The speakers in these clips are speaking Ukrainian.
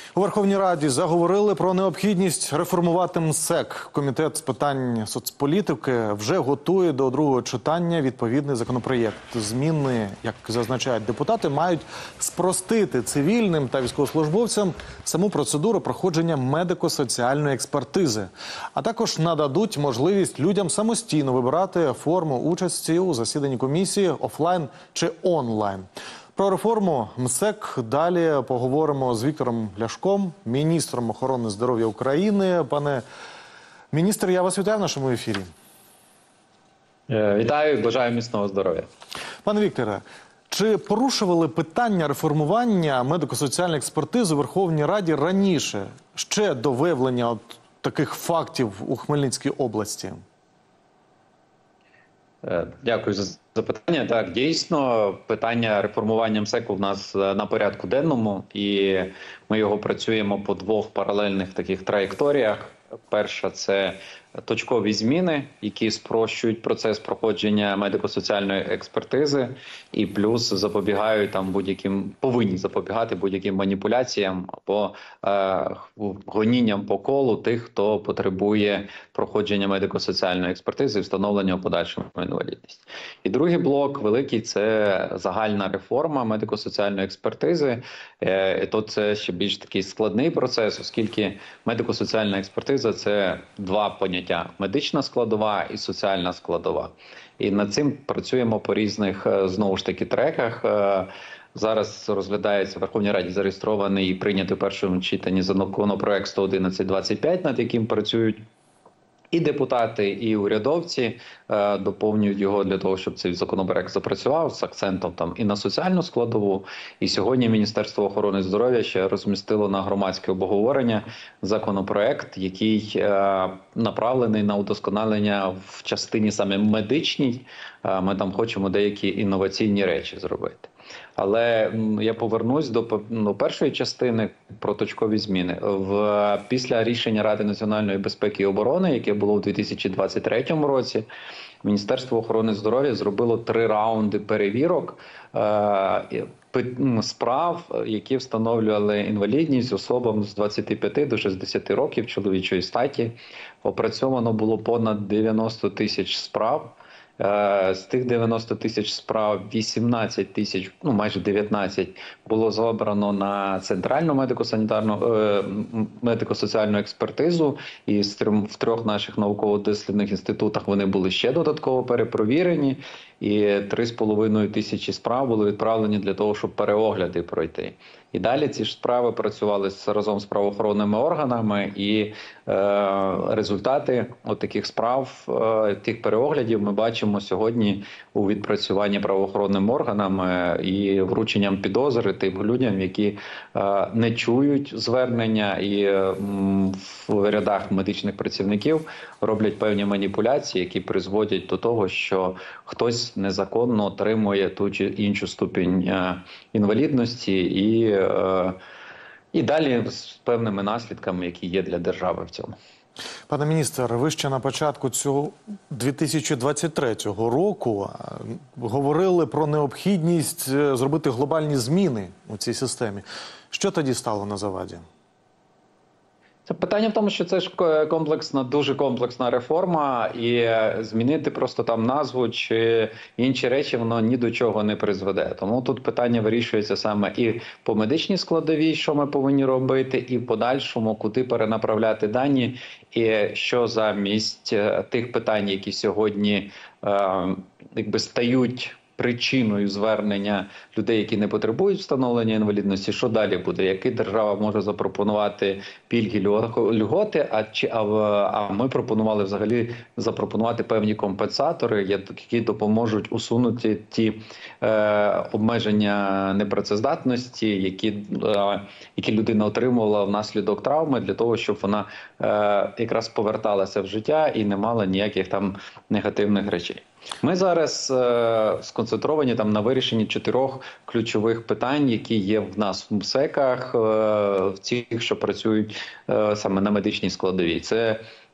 У Верховній Раді заговорили про необхідність реформувати МСЕК. Комітет з питань соцполітики вже готує до другого читання відповідний законопроєкт. Зміни, як зазначають депутати, мають спростити цивільним та військовослужбовцям саму процедуру проходження медико-соціальної експертизи. А також нададуть можливість людям самостійно вибирати форму участі у засіданні комісії офлайн чи онлайн. Про реформу МСЕК далі поговоримо з Віктором Ляшком, міністром охорони здоров'я України. Пане міністр, я вас вітаю в нашому ефірі. Вітаю, бажаю міцного здоров'я. Пане Вікторе, чи порушували питання реформування медико-соціальної експертизи у Верховній Раді раніше, ще до виявлення таких фактів у Хмельницькій області? Дякую за запитання. Так, дійсно, питання реформування МСЕКу в нас на порядку денному, і ми його працюємо по двох паралельних таких траєкторіях. Перша – це точкові зміни, які спрощують процес проходження медико-соціальної експертизи і плюс запобігають повинні запобігати будь-яким маніпуляціям або гонінням по колу тих, хто потребує проходження медико-соціальної експертизи і встановлення у подальшому інвалідності. І другий блок великий – це загальна реформа медико-соціальної експертизи. То це ще більш такий складний процес, оскільки медико-соціальна експертиза – це два поняття – медична складова і соціальна складова. І над цим працюємо по різних, знову ж таки, треках. Зараз розглядається в Верховній Раді зареєстрований і прийнятий в першому читанні законопроект 111-25, над яким працюють і депутати, і урядовці, доповнюють його для того, щоб цей законопроект запрацював з акцентом і на соціальну складову. І сьогодні Міністерство охорони здоров'я ще розмістило на громадське обговорення законопроект, який направлений на удосконалення в частині саме медичній. Ми там хочемо деякі інноваційні речі зробити. Але я повернусь до першої частини про точкові зміни. Після рішення Ради національної безпеки і оборони, яке було у 2023 році, Міністерство охорони здоров'я зробило 3 раунди перевірок справ, які встановлювали інвалідність особам з 25 до 60 років чоловічої статі. Опрацьовано було понад 90 тисяч справ. З тих 90 тисяч справ 18 тисяч, майже 19, було забрано на центральну медико-соціальну експертизу, і в 3 наших науково-дослідних інститутах вони були ще додатково перепровірені, і 3,5 тисячі справ були відправлені для того, щоб переогляди пройти. І далі ці ж справи працювали разом з правоохоронними органами, і результати таких справ, тих переоглядів ми бачимо сьогодні у відпрацюванні правоохоронними органами і врученням підозри тим людям, які не чують звернення і в рядах медичних працівників роблять певні маніпуляції, які призводять до того, що хтось незаконно отримує ту чи іншу ступінь інвалідності і далі з певними наслідками, які є для держави в цьому. Пане міністр, ви ще на початку цього 2023 року говорили про необхідність зробити глобальні зміни у цій системі. Що тоді стало на заваді? Це питання в тому, що це ж дуже комплексна реформа, і змінити просто назву чи інші речі, воно ні до чого не призведе. Тому тут питання вирішується саме і по медичній складовій, що ми повинні робити, і в подальшому, куди перенаправляти дані, і що замість тих питань, які сьогодні стають причиною звернення людей, які не потребують встановлення інвалідності, що далі буде? Які держава може запропонувати пільги, льготи, а ми пропонували взагалі запропонувати певні компенсатори, які допоможуть усунути ті обмеження непрацездатності, які людина отримувала внаслідок травми, для того, щоб вона якраз поверталася в життя і не мала ніяких негативних речей. Ми зараз сконцентровані на вирішенні 4 ключових питань, які є в нас в МСЕКах, в цих, що працюють саме на медичній складовій. Це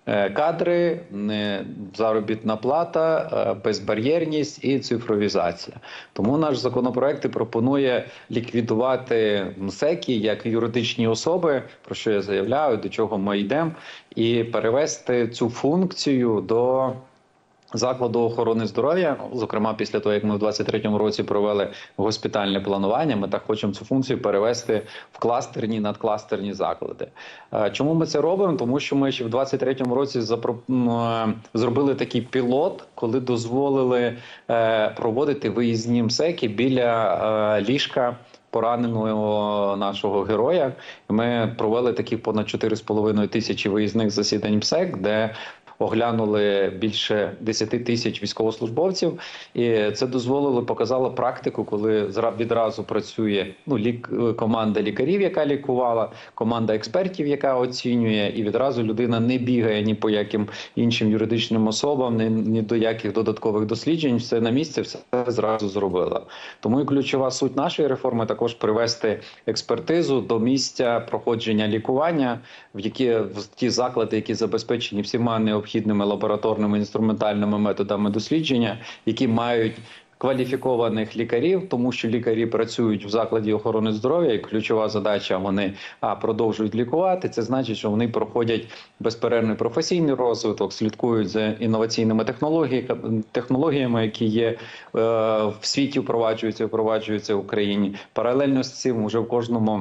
кадри, заробітна плата, безбар'єрність і цифровізація. Тому наш законопроект і пропонує ліквідувати МСЕКи як юридичні особи, про що я заявляю, до чого ми йдемо, і перевести цю функцію до закладу охорони здоров'я. Зокрема, після того, як ми в 2023 році провели госпітальне планування, ми так хочемо цю функцію перевести в кластерні, надкластерні заклади. Чому ми це робимо? Тому що ми ще в 2023 році зробили такий пілот, коли дозволили проводити виїзні МСЕКи біля ліжка пораненого нашого героя. Ми провели таких понад 4,5 тисячі виїзних засідань МСЕК, де оглянули більше 10 тисяч військовослужбовців, і це дозволило, показало практику, коли відразу працює команда лікарів, яка лікувала, команда експертів, яка оцінює, і відразу людина не бігає ні по яким іншим юридичним особам, ні до яких додаткових досліджень, все на місці, все зразу зробила. Тому і ключова суть нашої реформи також привести експертизу до місця проходження лікування, в ті заклади, які забезпечені всіма необхідними лабораторними інструментальними методами дослідження, які мають кваліфікованих лікарів, тому що лікарі працюють в закладі охорони здоров'я, і ключова задача – вони продовжують лікувати. Це значить, що вони проходять безперервний професійний розвиток, слідкують за інноваційними технологіями, які є в світі, впроваджуються в Україні. Паралельно з цим вже в кожному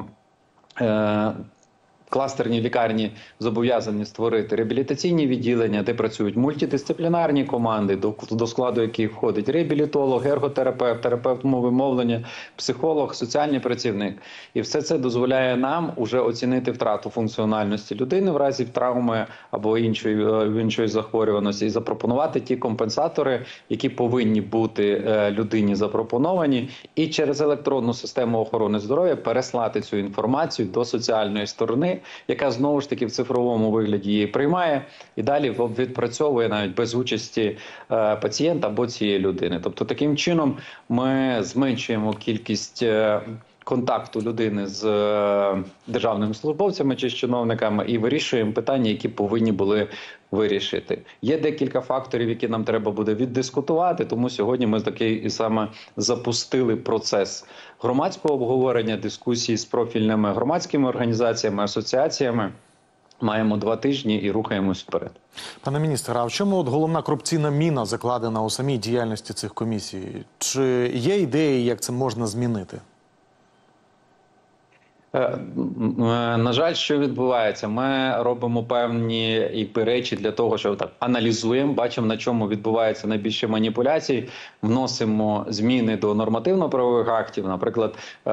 кластерні лікарні зобов'язані створити реабілітаційні відділення, де працюють мультидисциплінарні команди, до складу яких входить реабілітолог, ерготерапевт, терапевт мови мовлення, психолог, соціальний працівник. І все це дозволяє нам уже оцінити втрату функціональності людини в разі травми або іншої захворюваності і запропонувати ті компенсатори, які повинні бути людині запропоновані, і через електронну систему охорони здоров'я переслати цю інформацію до соціальної сторони, яка знову ж таки в цифровому вигляді її приймає і далі відпрацьовує навіть без участі пацієнта або цієї людини. Тобто таким чином ми зменшуємо кількість контакту людини з державними службовцями чи з чиновниками і вирішуємо питання, які повинні були вирішити. Є декілька факторів, які нам треба буде віддискутувати, тому сьогодні ми такий і саме запустили процес громадського обговорення, дискусії з профільними громадськими організаціями, асоціаціями. Маємо 2 тижні і рухаємось вперед. Пане міністре, а в чому головна корупційна міна закладена у самій діяльності цих комісій? Чи є ідеї, як це можна змінити? На жаль, що відбувається? Ми робимо певні речі для того, що аналізуємо, бачимо, на чому відбувається найбільше маніпуляцій, вносимо зміни до нормативно-правових актів. Наприклад,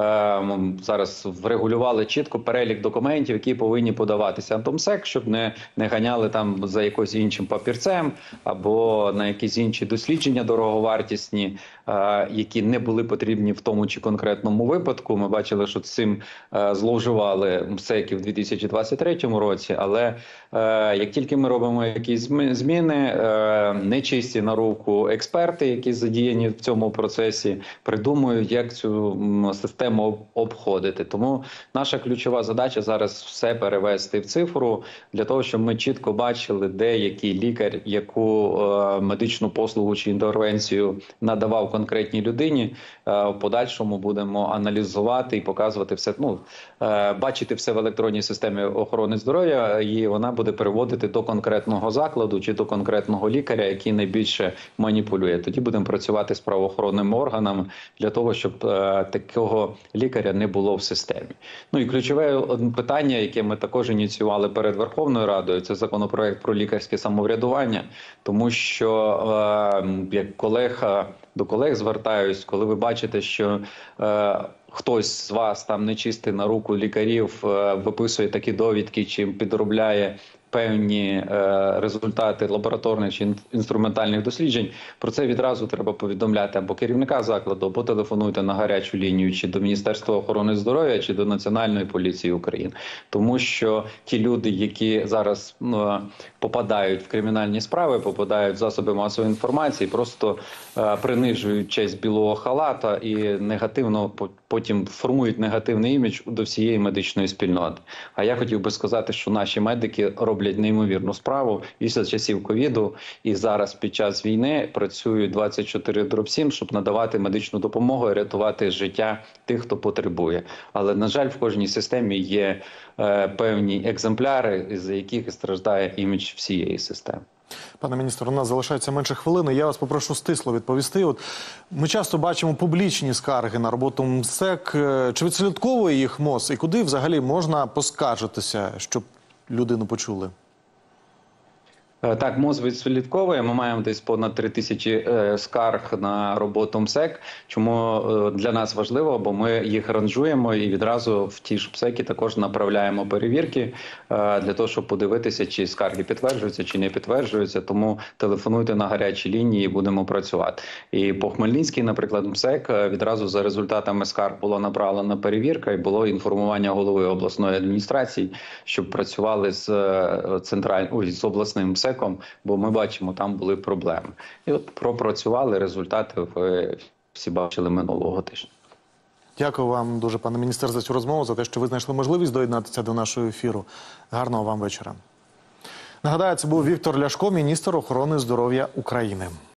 зараз врегулювали чітко перелік документів, які повинні подаватися антомсек, щоб не ганяли там за якось іншим папірцем або на якісь інші дослідження дороговартісні, які не були потрібні в тому чи конкретному випадку. Ми бачили, що цим зловживали МСЕКи в 2023 році, але як тільки ми робимо якісь зміни, нечисті на руку експерти, які задіяні в цьому процесі, придумують, як цю систему обходити. Тому наша ключова задача зараз все перевести в цифру, для того, щоб ми чітко бачили, де який лікар, яку медичну послугу чи інтервенцію надавав конкретній людині. В подальшому будемо аналізувати і показувати все, бачити все в електронній системі охорони здоров'я, і вона буде переводити до конкретного закладу чи до конкретного лікаря, який найбільше маніпулює. Тоді будемо працювати з правоохоронними органами для того, щоб такого лікаря не було в системі. І ключове питання, яке ми також ініціювали перед Верховною Радою, це законопроект про лікарське самоврядування, тому що як до колег звертаюсь, коли ви бачите, що хтось з вас там нечистий на руку лікарів виписує такі довідки чи підробляє певні результати лабораторних чи інструментальних досліджень, про це відразу треба повідомляти або керівника закладу, або телефонуйте на гарячу лінію чи до Міністерства охорони здоров'я, чи до Національної поліції України. Тому що ті люди, які зараз попадають в кримінальні справи, попадають в засоби масової інформації, просто принижують честь білого халата і негативно потім формують негативний імідж до всієї медичної спільноти. А я хотів би сказати, що наші медики роблять неймовірну справу після часів ковіду і зараз під час війни працюють 24/7, щоб надавати медичну допомогу і рятувати життя тих, хто потребує. Але, на жаль, в кожній системі є певні екземпляри, із-за яких страждає імідж всієї системи. Пане міністр, у нас залишається менше хвилини. Я вас попрошу стисло відповісти. От ми часто бачимо публічні скарги на роботу МСЕК. Чи відслідковує їх МОЗ? І куди взагалі можна поскаржитися, щоб людину почули? Так, МОЗ відслідковує. Ми маємо десь понад 3000 скарг на роботу МСЕК. Чому для нас важливо? Бо ми їх ранжуємо і відразу в ті ж МСЕКи також направляємо перевірки для того, щоб подивитися, чи скарги підтверджуються, чи не підтверджуються. Тому телефонуйте на гарячі лінії і будемо працювати. І по Хмельницькій, наприклад, МСЕК відразу за результатами скарг була направлена перевірка і було інформування голови обласної адміністрації, щоб працювали з з обласним МСЕК. Бо ми бачимо, там були проблеми. І от пропрацювали, результати ви всі бачили минулого тижня. Дякую вам дуже, пане міністр, за цю розмову, за те, що ви знайшли можливість доєднатися до нашого ефіру. Гарного вам вечора. Нагадаю, це був Віктор Ляшко, міністр охорони здоров'я України.